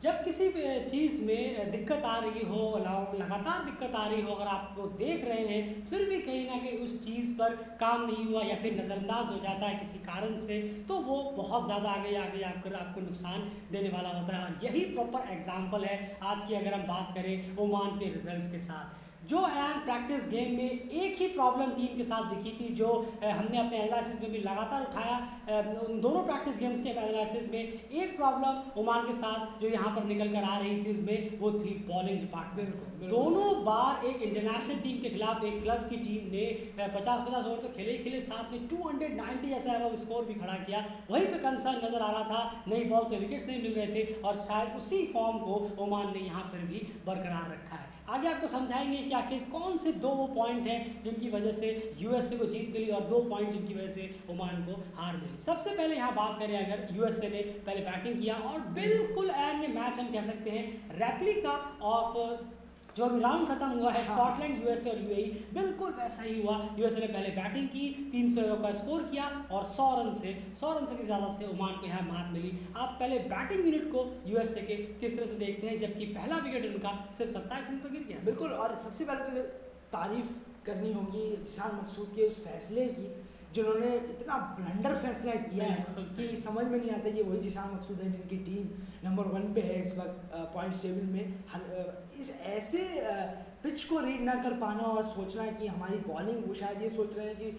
जब किसी भी चीज़ में दिक्कत आ रही हो, लगातार दिक्कत आ रही हो, अगर आप वो देख रहे हैं फिर भी कहीं ना कहीं उस चीज़ पर काम नहीं हुआ या फिर नज़रअंदाज हो जाता है किसी कारण से, तो वो बहुत ज़्यादा आगे आगे आकर आपको नुकसान देने वाला होता है। और यही प्रॉपर एग्जाम्पल है आज की, अगर हम बात करें ओमान के रिजल्ट्स के साथ। जो एंड प्रैक्टिस गेम में एक ही प्रॉब्लम टीम के साथ दिखी थी, जो हमने अपने एनालिसिस में भी लगातार उठाया। उन दोनों प्रैक्टिस गेम्स के एनालिसिस में एक प्रॉब्लम ओमान के साथ जो यहाँ पर निकल कर आ रही थी, उसमें वो थी बॉलिंग डिपार्टमेंट। दोनों बार एक इंटरनेशनल टीम के खिलाफ एक क्लब की टीम ने 50-50 ओवर तो खेले, साथ में 290 ऐसा स्कोर भी खड़ा किया। वहीं पे कंसर्न नजर आ रहा था, नई बॉल से विकेट्स नहीं मिल रहे थे, और शायद उसी फॉर्म को ओमान ने यहाँ पर भी बरकरार रखा है। आगे आपको समझाएंगे कि आखिर कौन से दो वो पॉइंट हैं जिनकी वजह से यूएसए को जीत मिली, और 2 पॉइंट जिनकी वजह से ओमान को हार मिली। सबसे पहले यहाँ बात करें, अगर यूएसए ने पहले बैटिंग किया, और बिल्कुल एंड ये मैच हम कह सकते हैं रेप्लिका ऑफ जो अभी राउंड खत्म हुआ है, स्कॉटलैंड यूएसए और यूएई, बिल्कुल वैसा ही हुआ। यूएसए ने पहले बैटिंग की, 300 का स्कोर किया, और 100 रन से की ज़्यादा से ओमान को यहाँ मात मिली। आप पहले बैटिंग यूनिट को यूएसए के किस तरह से देखते हैं, जबकि पहला विकेट उनका सिर्फ 27 रन पर गिर गया। बिल्कुल, और सबसे पहले तो तारीफ करनी होगी जिशान मकसूद के उस फैसले की, जिन्होंने इतना ब्लंडर फैसला किया है कि समझ में नहीं आता। ये वही जिशान मकसूद हैं जिनकी टीम नंबर 1 पे है इस वक्त पॉइंट्स टेबल में। इस ऐसे पिच को रीड ना कर पाना और सोचना कि हमारी बॉलिंग, वो शायद ये सोच रहे हैं कि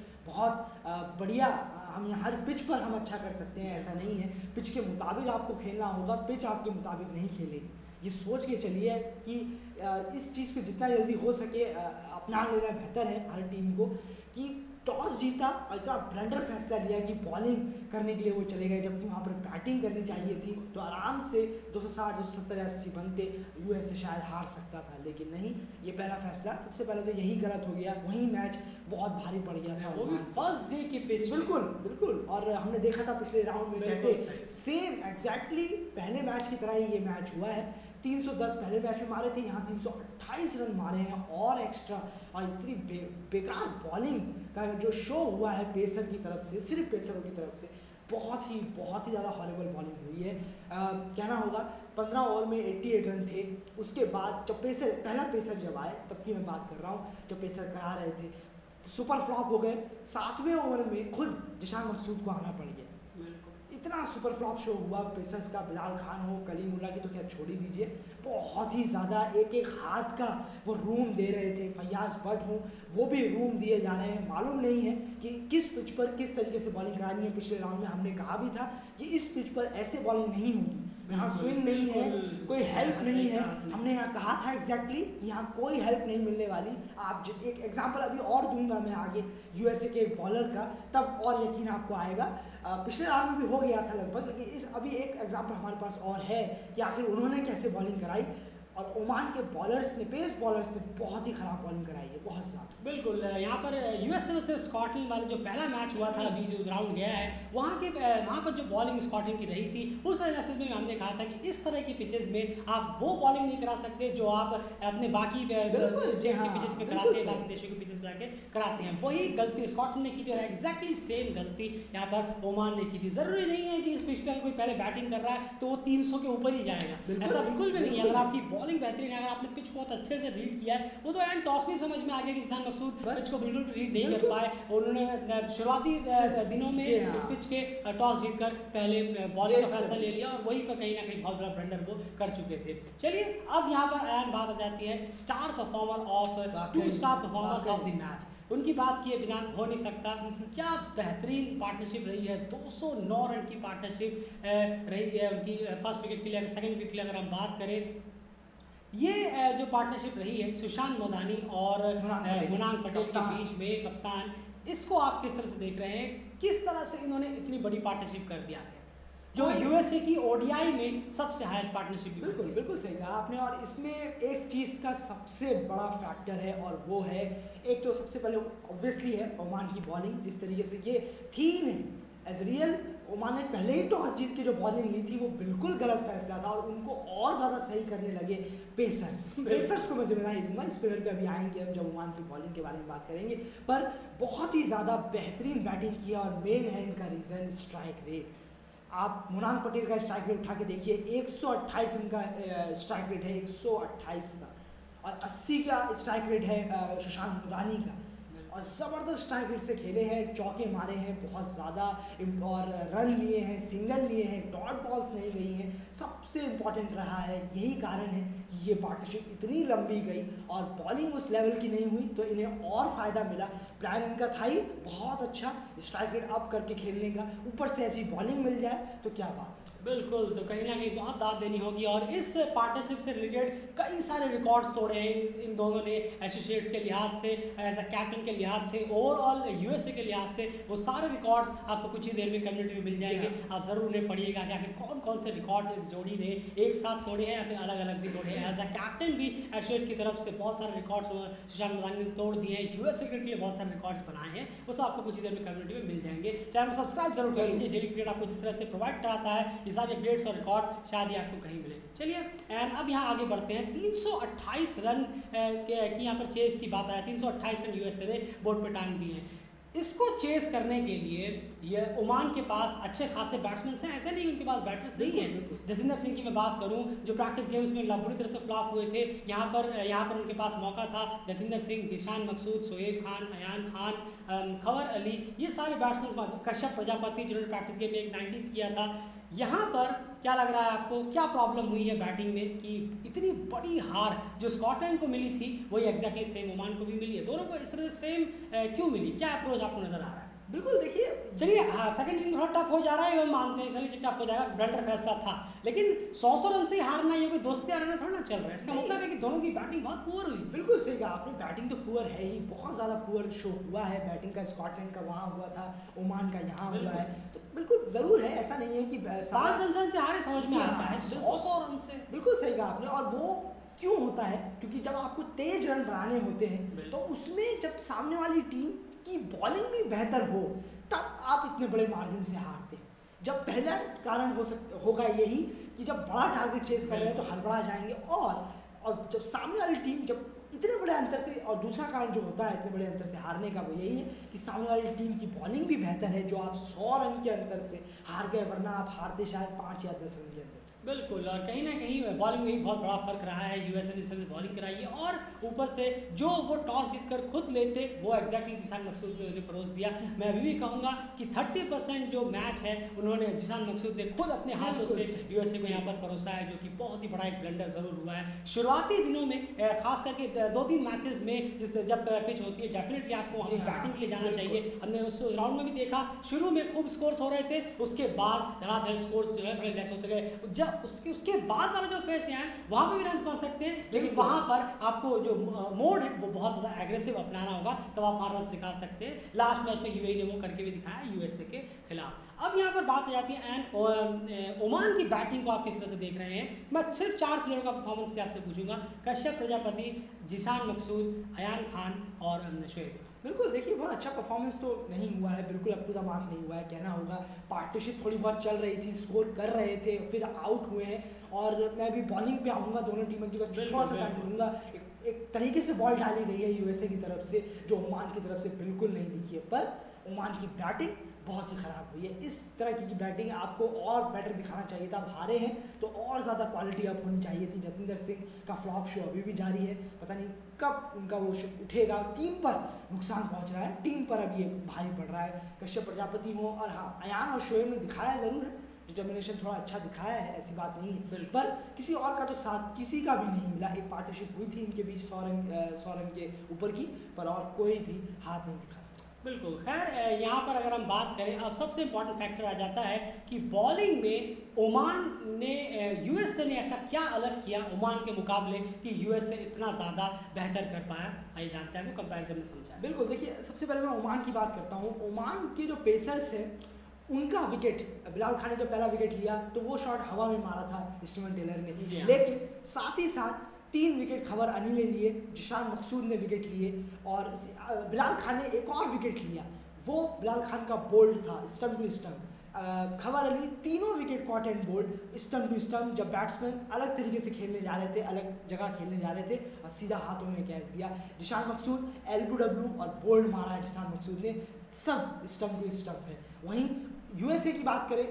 बहुत बढ़िया हम यहाँ हर पिच पर हम अच्छा कर सकते हैं। ऐसा नहीं है, पिच के मुताबिक आपको खेलना होगा, पिच आपके मुताबिक नहीं खेलेगी। ये सोच के चलिए कि इस चीज़ को जितना जल्दी हो सके अपना लेना बेहतर है हर टीम को। कि टॉस जीता और इतना ब्लंडर फैसला लिया कि बॉलिंग करने के लिए वो चले गए, जबकि वहाँ पर बैटिंग करनी चाहिए थी, तो आराम से 260, 270 या 80 बनते यूएसए शायद हार सकता था। लेकिन नहीं, ये पहला फैसला सबसे पहले तो यही गलत हो गया। वहीं मैच बहुत भारी पड़ गया था, वो भी फर्स्ट डे की पिच। बिल्कुल। और हमने देखा था पिछले राउंड में जैसे सेम एग्जैक्टली पहले मैच की तरह ही ये मैच हुआ है। 310 पहले मैच में मारे थे, यहाँ 328 रन मारे हैं और एक्स्ट्रा। और इतनी बेकार बॉलिंग का जो शो हुआ है पेसर की तरफ से, सिर्फ पेसरों की तरफ से, बहुत ही ज़्यादा हॉरिबल बॉलिंग हुई है। कहना होगा 15 ओवर में 88 रन थे। उसके बाद जब पहला पेसर जब आए, तब की मैं बात कर रहा हूँ, जब पेसर करा रहे थे, सुपर फ्लॉप हो गए। 7वें ओवर में खुद जिशान मकसूद को आना पड़ गया। इतना सुपर फ्लॉप शो हुआ पेसर्स का। बिलाल खान हो, कलीमुल्लाह की तो खैर छोड़ ही दीजिए, बहुत ही ज़्यादा एक हाथ का वो रूम दे रहे थे। फैयाज भट्ट हो, वो भी रूम दिए जा रहे हैं। मालूम नहीं है कि किस पिच पर किस तरीके से बॉलिंग करानी है। पिछले राउंड में हमने कहा भी था कि इस पिच पर ऐसे बॉलिंग नहीं होगी, यहाँ स्विंग नहीं है, कोई हेल्प नहीं है। हमने यहाँ कहा था एग्जैक्टली कि यहाँ कोई हेल्प नहीं मिलने वाली। आप एक एग्जांपल अभी और दूंगा मैं आगे यूएसए के बॉलर का, तब और यकीन आपको आएगा। पिछले राउंड में भी हो गया था लगभग, लेकिन अभी एक एग्जांपल हमारे पास और है कि आखिर उन्होंने कैसे बॉलिंग कराई। और ओमान के बॉलर्स ने, पेस बॉलर्स ने बहुत ही खराब बॉलिंग कराई है, बहुत ज़्यादा। बिल्कुल, यहाँ पर यूएसए वर्सेस स्कॉटलैंड वाले जो पहला मैच हुआ था, अभी जो ग्राउंड गया है, वहाँ पर जो बॉलिंग स्कॉटलैंड की रही थी, उस एनालिसिस में हमने कहा था कि इस तरह की पिचेस में आप वो बॉलिंग नहीं करा सकते जो आप अपने बाकी स्टेट के पिचेस पे कराते हैं, बाकी देशों के पिचेस पे जाके कराते हैं। वही गलती स्कॉटलैंड ने की थी, और एग्जैक्टली सेम गलती यहाँ पर ओमान ने की थी। ज़रूरी नहीं है कि इस पिच पर कोई पहले बैटिंग कर रहा है तो वो 300 के ऊपर ही जाएगा, ऐसा बिल्कुल भी नहीं है। अगर आपकी बॉलिंग बेहतरीन है, अगर आपने पिच बहुत अच्छे से रीड किया है, वो तो एंड टॉस में समझ में आ गया कि जिशान मकसूद पिच को बिल्कुल रीड नहीं कर पाए। उन्होंने शुरुआती दिनों में इस पिच के टॉस जीतकर पहले बॉलिंग का फैसला ले लिया, और वहीं पर कहीं ना कहीं बहुत बड़ा ब्लंडर वो कर चुके थे। चलिए, अब यहाँ पर एंड बात आ जाती है star performer of 2 star performers of the match. उनकी बात किए बिना हो नहीं सकता। क्या बेहतरीन पार्टनरशिप रही है, 209 रन की पार्टनरशिप रही है उनकी फर्स्ट विकेट के लिए। अगर सेकंड विकेट के लिए अगर हम बात करें, ये जो पार्टनरशिप रही है सुशांत मोदानी और मुनांग पटेल के बीच में, कप्तान, इसको आप किस तरह से देख रहे हैं? किस तरह से इन्होंने इतनी बड़ी पार्टनरशिप कर दिया है, जो यूएसए की ओडीआई में सबसे हाईएस्ट पार्टनरशिप? बिल्कुल सही कहा आपने। और इसमें एक चीज़ का सबसे बड़ा फैक्टर है, और वो है, एक तो सबसे पहले ऑब्वियसली है ओमान की बॉलिंग। जिस तरीके से ये थी नहीं एज रियल, ओमान ने पहले ही टॉस जीत के जो बॉलिंग ली थी वो बिल्कुल गलत फैसला था, और उनको और ज़्यादा सही करने लगे पेसर्स को मैं जिम्मेदारी दूंगा। स्पिनर पे अभी आएंगे हम जब ओमान की बॉलिंग के बारे में बात करेंगे। पर बहुत ही ज़्यादा बेहतरीन बैटिंग किया, और मेन है इनका रीज़न स्ट्राइक रेट। आप मुनान पटेल का स्ट्राइक रेट उठा के देखिए, 128 रन का स्ट्राइक रेट है, 128 का, और 80 का स्ट्राइक रेट है सुशांत मुदानी का, और ज़बरदस्त स्ट्राइक रेट से खेले हैं, चौके मारे हैं बहुत ज़्यादा, और रन लिए हैं, सिंगल लिए हैं, डॉट बॉल्स नहीं गई हैं। सबसे इम्पॉर्टेंट रहा है, यही कारण है कि ये पार्टनरशिप इतनी लंबी गई और बॉलिंग उस लेवल की नहीं हुई, तो इन्हें और फ़ायदा मिला। प्लान इनका था ही बहुत अच्छा, स्ट्राइक रेट अप करके खेलने का, ऊपर से ऐसी बॉलिंग मिल जाए तो क्या बात है। बिल्कुल, तो कहीं ना कहीं बहुत दाद देनी होगी, और इस पार्टनरशिप से रिलेटेड कई सारे रिकॉर्ड्स तोड़े हैं इन दोनों ने, एसोसिएट्स के लिहाज से, एज अ कैप्टन के लिहाज से, ओवरऑल यूएसए के लिहाज से। वो सारे रिकॉर्ड्स आपको कुछ ही देर में कम्युनिटी में मिल जाएंगे, आप ज़रूर उन्हें पढ़िएगा कि आखिर कौन कौन से रिकॉर्ड्स इस जोड़ी ने एक साथ तोड़े हैं या फिर अलग अलग भी तोड़े हैं। एज अ कैप्टन भी एसोसिएट की तरफ से बहुत सारे रिकॉर्ड्स सुशांत मुदानी ने तोड़ दिए हैं, यूएसए के लिए बहुत सारे रिकॉर्ड्स बनाए हैं, वो सब आपको कुछ ही देर में कम्युनिटी में मिल जाएंगे। चैनल को सब्सक्राइब जरूर कर लीजिए, डेली क्रिकेट आपको जिस तरह से प्रोवाइड कराता है, ये सारे अपडेट्स और शायद ही आपको कहीं मिले। चलिए एंड अब यहाँ आगे बढ़ते हैं। 328 रन की यहाँ पर चेस की बात आया, 328 रन यूएसए ने बोर्ड पे टांग दिए हैं। इसको चेस करने के लिए ये ओमान के पास अच्छे खासे बैट्समैन हैं, ऐसे नहीं उनके पास बैटर्स नहीं है। जतिंदर सिंह की मैं बात करूं, जो प्रैक्टिस गेम्स में बुरी तरह से फ्लॉप हुए थे, यहाँ पर उनके पास मौका था। जतिंदर सिंह, जिशान मकसूद, शोएब खान, अयान खान, खबर अली, ये सारे बैट्समैन, कश्यप प्रजापति जिन्होंने प्रैक्टिस गेम में एक 90s किया था। यहाँ पर क्या लग रहा है आपको, क्या प्रॉब्लम हुई है बैटिंग में कि इतनी बड़ी हार जो स्कॉटलैंड को मिली थी वही एग्जैक्टली सेम ओमान को भी मिली है? दोनों को इस तरह से सेम क्यों मिली, क्या अप्रोच आपको नजर आ रहा है? बिल्कुल देखिए, चलिए हाँ, सेकंड इनिंग थोड़ा टफ हो जा रहा है, हम मानते हैं, चलिए टफ हो जाएगा, ब्लंडर फैसला था, लेकिन 100 रन से हारना, ये कोई दोस्ती आना थोड़ा ना चल रहा है। इसका मतलब है कि दोनों की बैटिंग बहुत पुअर हुई। बिल्कुल सही कहा आपने, बैटिंग तो पुअर है ही, बहुत ज़्यादा पुअर शो हुआ है बैटिंग का। स्कॉटलैंड का वहाँ हुआ था, ओमान का यहाँ हुआ है, तो बिल्कुल ज़रूर है, ऐसा नहीं है कि 5 रन से हारे समझ में आता है, 100 रन से। बिल्कुल सही कहा आपने, और वो क्यों होता है, क्योंकि जब आपको तेज रन बनाने होते हैं तो उसमें जब सामने वाली टीम की बॉलिंग भी बेहतर हो तब आप इतने बड़े मार्जिन से हारते हैं। जब पहला कारण होगा यही कि जब बड़ा टारगेट चेस कर रहे हैं तो हड़बड़ा जाएंगे, और जब सामने वाली टीम जब इतने बड़े अंतर से, और दूसरा कारण जो होता है इतने बड़े अंतर से हारने का वो यही है कि सामने वाली टीम की बॉलिंग भी बेहतर है, जो आप 100 रन के अंतर से हार गए, वरना आप हारते शायद 5 या 10 रन के अंतर से। बिल्कुल, और कहीं ना कहीं बॉलिंग में ही बहुत बड़ा फर्क रहा है। यूएसए ने जिस तरह से बॉलिंग कराई है, और ऊपर से जो वो टॉस जीतकर खुद लेते वो एग्जैक्टली जिशान मकसूद ने परोस दिया। मैं अभी भी कहूँगा कि 30% जो मैच है उन्होंने जिशान मकसूद ने खुद अपने हाथों से यूएसए को यहाँ पर परोसा है, जो कि बहुत ही बड़ा एक ब्लंडर जरूर हुआ है। शुरुआती दिनों में खास करके 2-3 मैचेस में जब पिच होती है, डेफिनेटली आपको वहाँ बैटिंग के लिए जाना चाहिए। हमने उस राउंड में भी देखा, शुरू में खूब स्कोर्स हो रहे थे, उसके बाद धड़ाधड़ स्कोर्स जो है थोड़े लेस होते गए। जब उसके बाद वाला जो फेस है वहाँ पे भी रन बन सकते हैं, लेकिन वहाँ पर आपको जो मोड है वो बहुत ज़्यादा एग्रेसिव अपनाना होगा, तब आप वहाँ रन निकाल सकते हैं। लास्ट मैच में यूएई ने वो करके भी दिखाया यूएसए के खिलाफ। अब यहाँ पर बात आ जाती है एंड ओमान की बैटिंग को आप किस तरह से देख रहे हैं। मैं सिर्फ 4 प्लेयरों का परफॉर्मेंस से आपसे पूछूंगा, कश्यप प्रजापति, जिशान मकसूद, अयान खान और शोएब। बिल्कुल देखिए, बहुत अच्छा परफॉर्मेंस तो नहीं हुआ है, बिल्कुल अप टू द मार्क नहीं हुआ है, कहना होगा। पार्टनरशिप थोड़ी बहुत चल रही थी, स्कोर कर रहे थे, फिर आउट हुए हैं, और मैं भी बॉलिंग पे आऊँगा दोनों टीमों की, बस थोड़ा सा टाइम लूँगा। एक तरीके से बॉल डाली गई है यूएसए की तरफ से, जो ओमान की तरफ से बिल्कुल नहीं दिखी है, पर ओमान की बैटिंग बहुत ही ख़राब हुई है। इस तरह की बैटिंग आपको और बेटर दिखाना चाहिए था। आप हारे हैं तो और ज़्यादा क्वालिटी अप होनी चाहिए थी। जतिंदर सिंह का फ्लॉप शो अभी भी जारी है, पता नहीं कब उनका वो शो उठेगा। टीम पर नुकसान पहुंच रहा है, टीम पर अब ये भारी पड़ रहा है। कश्यप प्रजापति हो, और हाँ, अयान और शोएब ने दिखाया ज़रूर है, डिटर्मिनेशन थोड़ा अच्छा दिखाया है, ऐसी बात नहीं है, पर किसी और का तो साथ किसी का भी नहीं मिला। एक पार्टनरशिप हुई थी इनके बीच 100 रन के ऊपर की, पर और कोई भी हाथ नहीं दिखा सकता। बिल्कुल, खैर यहाँ पर अगर हम बात करें, अब सबसे इम्पॉर्टेंट फैक्टर आ जाता है कि बॉलिंग में ओमान ने, यूएसए ने ऐसा क्या अलग किया ओमान के मुकाबले कि यूएसए इतना ज़्यादा बेहतर कर पाया। आइए जानते हैं, वो कंपैरिजन में समझा। बिल्कुल देखिए, सबसे पहले मैं ओमान की बात करता हूँ। ओमान के जो पेसर्स हैं उनका विकेट, बिलाल खान ने जब पहला विकेट लिया तो वो शॉट हवा में मारा था स्टीवन टेलर ने, लेकिन साथ ही साथ 3 विकेट खबर अली ने लिए, जिशान मकसूद ने विकेट लिए, और बिलाल खान ने एक और विकेट लिया। वो बिलाल खान का बोल्ड था, stump to stump. Khawar Ali तीनों wicket caught and bowled, stump to stump, जब बैट्समैन अलग तरीके से खेलने जा रहे थे, अलग जगह खेलने जा रहे थे, और सीधा हाथों में कैच दिया। जिशान मकसूद LBW और बोल्ड मारा है जिशान मकसूद ने, सब स्टंप टू स्टंप है। वहीं यूएसए की बात करें,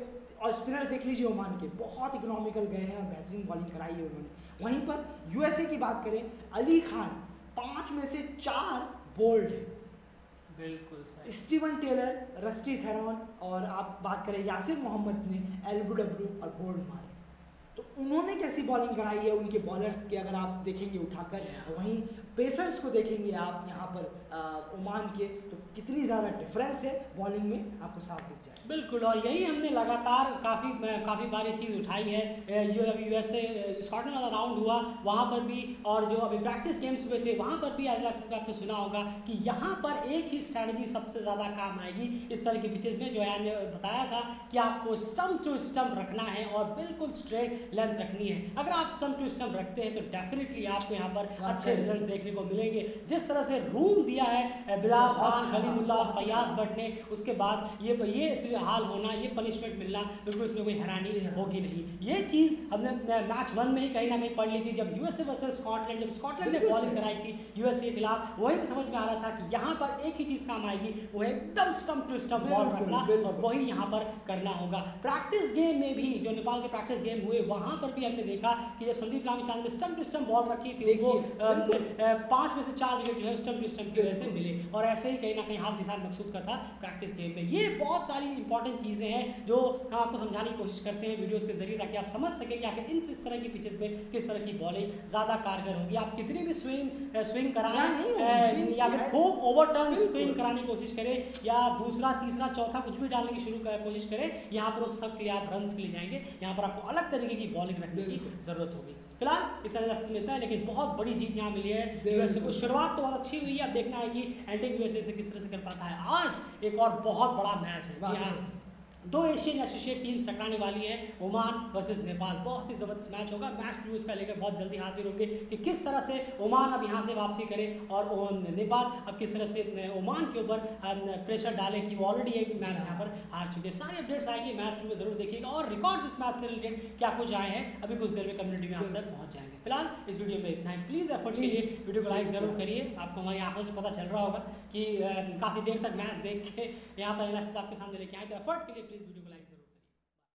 और स्पिनर देख लीजिए ओमान के, बहुत इकोनॉमिकल गए हैं और बेहतरीन बॉलिंग कराई है उन्होंने। वहीं पर यूएसए की बात करें, अली खान 5 में से 4 बोल्ड है, बिल्कुल सही। स्टीवन टेलर, रस्टी थेरॉन और आप बात करें यासिर मोहम्मद ने एलबीडब्ल्यू और बोल्ड मारे। तो उन्होंने कैसी बॉलिंग कराई है उनके बॉलर्स के अगर आप देखेंगे उठाकर, वहीं पेसर्स को देखेंगे आप यहाँ पर ओमान के, तो कितनी ज़्यादा डिफरेंस है बॉलिंग में आपको साफ दिख जाए। बिल्कुल, और यही हमने लगातार काफ़ी बार ये चीज़ उठाई है। जो अभी यूएसए स्कॉटलैंड वाला राउंड हुआ वहाँ पर भी, और जो अभी प्रैक्टिस गेम्स हुए थे वहाँ पर भी एनालिसिस में आपने सुना होगा कि यहाँ पर एक ही स्ट्रैटेजी सबसे ज़्यादा काम आएगी इस तरह की पिचेस में, जो यान ने बताया था कि आपको स्टम्प टू स्टम्प रखना है और बिल्कुल स्ट्रेट लेंथ रखनी है। अगर आप स्टम्प टू स्टम्प रखते हैं तो डेफिनेटली आपको यहाँ पर अच्छे रिजल्ट देखने को मिलेंगे। जिस तरह से रूम दिया है बिलाल खान, कलीमुल्लाह और फयाज भट्ट ने, उसके बाद ये हाल होना, ये पनिशमेंट मिलना, बिल्कुल इसमें कोई हैरानी होगी नहीं। ये चीज़ हमने मैच 1 में ही कहीं ना कहीं पढ़ ली थी, जब यूएसए वर्सेस स्कॉटलैंड, जब स्कॉटलैंड ने बॉलिंग कराई थी यूएसए के खिलाफ, वहीं से समझ में आ रहा था कि यहाँ पर एक ही चीज़ काम आएगी, वो है एकदम स्टम्प टू स्टम्प बॉल रखना, और वही यहाँ पर करना होगा। प्रैक्टिस गेम में भी जो नेपाल के प्रैक्टिस गेम हुए वहाँ पर भी हमने देखा कि जब संदीप लामिछाने ने स्टम्प टू स्टम्प बॉल रखी थी, वो 5 में से 4 विकेट जो है स्टम्प टू स्टम्प की वजह से मिले, और ऐसे ही कहीं ना कहीं हाल जिसान मकसूद का था प्रैक्टिस गेम में। ये बहुत सारी इंपॉर्टेंट चीज़ें हैं जो हम आपको समझाने की कोशिश करते हैं वीडियोस के जरिए, ताकि आप समझ सकें कि आखिर इस तरह की पिचेस में किस तरह की बॉलिंग ज़्यादा कारगर होगी। आप कितनी भी स्विंग कराएं या फिर खूब ओवरटर्न स्पिन कराने की कोशिश करें, या दूसरा तीसरा चौथा कुछ भी डालने की कोशिश करें, यहाँ पर उस सब के लिए आप रन के लिए जाएंगे, यहाँ पर आपको अलग तरीके की बॉलिंग रखने की ज़रूरत होगी। फिलहाल इस एनालिसिस में इतना है, लेकिन बहुत बड़ी जीत यहाँ मिली है यूएसए को। शुरुआत तो बहुत अच्छी हुई है, अब देखना है कि एंडिंग यूएसए से किस तरह से कर पाता है। आज एक और बहुत बड़ा मैच है, जी हाँ, 2 एशियन एसोसिएट टीम्स टकराने वाली है, ओमान वर्सेस नेपाल। बहुत ही ज़बरदस्त मैच होगा। मैच प्रीव्यू इसका लेकर बहुत जल्दी हाजिर होंगे कि किस तरह से ओमान अब यहाँ से वापसी करे और नेपाल अब किस तरह से ओमान के ऊपर प्रेशर डाले कि वो ऑलरेडी एक मैच यहाँ पर हार चुके हैं। सारी अपडेट्स आएगी, मैच में ज़रूर देखिएगा, और रिकॉर्ड इस मैच से रिलेटेड क्या कुछ आए हैं अभी कुछ देर में कम्युनिटी में आप तक पहुँच जाएंगे। फिलहाल इस वीडियो में इतना ही। प्लीज़ एफर्ट के लिए वीडियो को लाइक ज़रूर करिए। आपको हमारी आंखों से पता चल रहा होगा कि काफ़ी देर तक मैच देख के यहाँ पर एनालिसिस आपके सामने लेके आए, तो एफर्ट के लिए प्लीज़ वीडियो को लाइक